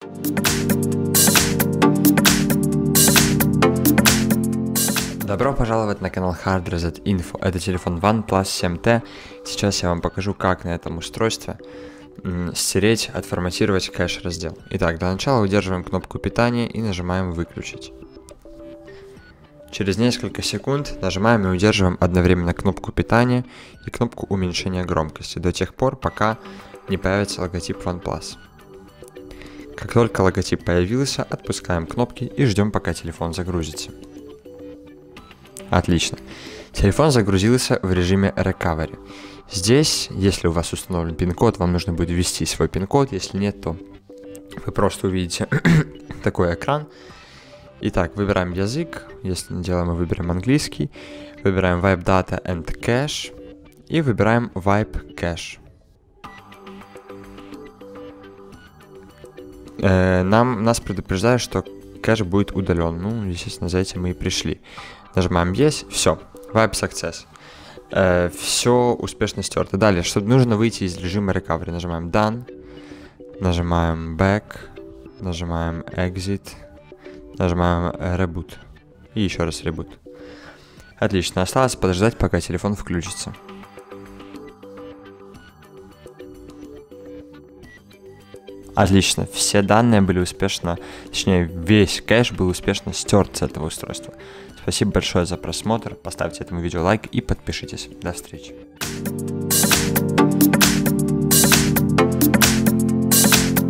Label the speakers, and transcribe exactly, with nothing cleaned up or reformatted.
Speaker 1: Добро пожаловать на канал Hard Reset Info. Это телефон OnePlus семь тэ. Сейчас я вам покажу, как на этом устройстве стереть, отформатировать кэш-раздел. Итак, для начала удерживаем кнопку питания и нажимаем «Выключить». Через несколько секунд нажимаем и удерживаем одновременно кнопку питания и кнопку уменьшения громкости до тех пор, пока не появится логотип OnePlus. Как только логотип появился, отпускаем кнопки и ждем, пока телефон загрузится. Отлично. Телефон загрузился в режиме Recovery. Здесь, если у вас установлен пин-код, вам нужно будет ввести свой пин-код. Если нет, то вы просто увидите такой экран. Итак, выбираем язык. Если дело мы выберем английский. Выбираем Wipe Data and Cache. И выбираем Wipe Cache. Э, нам, нас предупреждают, что кэш будет удален. Ну, естественно, за этим мы и пришли. Нажимаем «Есть». Все. Wipe Success. Э, все успешно стерто. Далее, что нужно выйти из режима Recovery. Нажимаем Done. Нажимаем Back. Нажимаем Exit. Нажимаем Reboot. И еще раз Reboot. Отлично. Осталось подождать, пока телефон включится. Отлично. Все данные были успешно, точнее, весь кэш был успешно стерт с этого устройства. Спасибо большое за просмотр. Поставьте этому видео лайк и подпишитесь. До встречи.